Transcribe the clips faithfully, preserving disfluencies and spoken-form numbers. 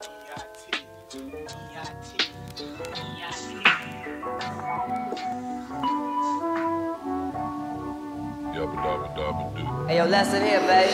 Hey, yo, lesson here, baby.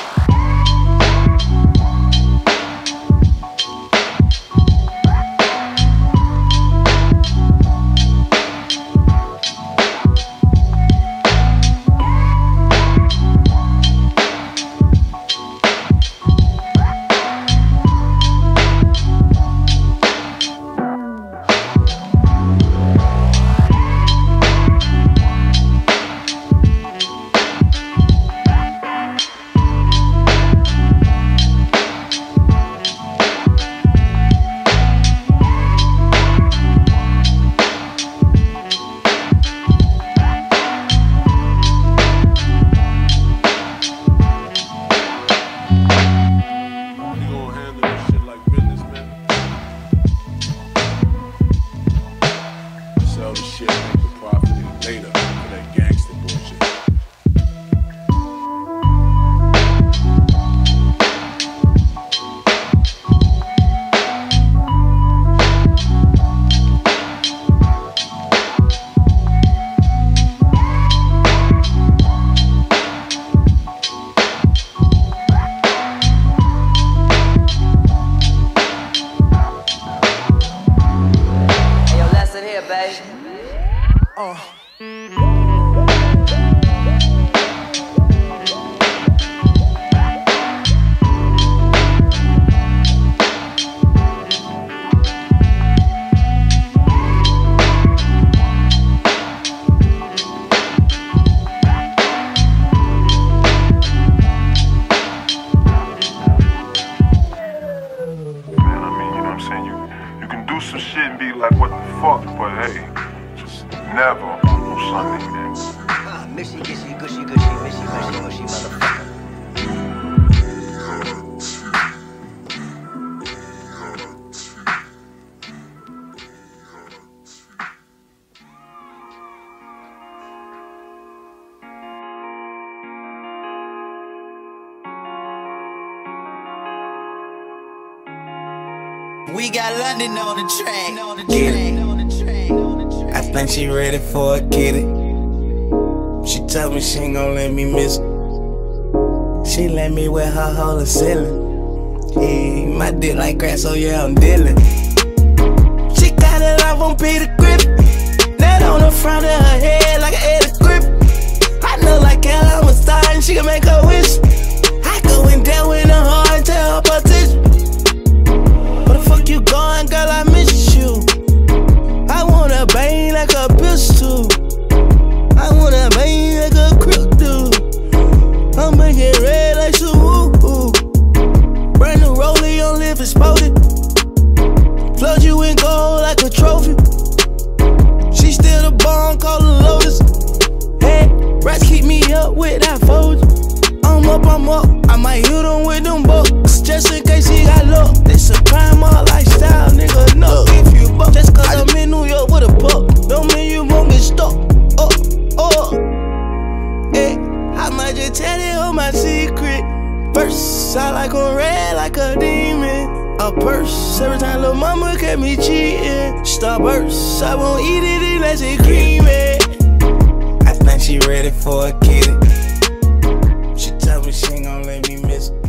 Sell the shit, make the profit later for that gangster bullshit. Hey, yo, lesson here, baby. Uh. Some shit and be like, what the fuck? But hey, just never on Sunday, man. Ah, mishy, gishy, gushy, gushy, mishy, mushy, mushy, motherfucker. We got London on the track. On the track, on the track, on the track. I think she ready for a kitty. She told me she ain't gon' let me miss her. She let me wear her whole ceiling. Yeah, my dick like grass, so yeah, I'm dealing. She got it off on Peter Grip. That on the front of her head like an Eddie grip. I know like hell I'm a star and she can make a wish. I go in there with her heart and tell her petition. Fuck you going, girl, I miss you. I wanna bang like a pistol. I wanna bang like a crook dude. I'm making red like some woo. Brand new rollie on live exploded. Flood you in gold like a trophy. She still the bomb, call her Lotus. Hey, rats keep me up with that fold. I'm up, I'm up. I might hit them with them books just in case he got low. This a crime or lifestyle, nigga. No, if you buck, just cause I'm in New York with a buck, don't mean you won't get stuck. Oh, oh, hey, I might just tell you all my secret. First, I like on red like a demon. A purse every time little mama catch me cheating. Starburst, I won't eat it unless it creamy. I think she ready for a kitty. She told me she ain't gon' let me miss.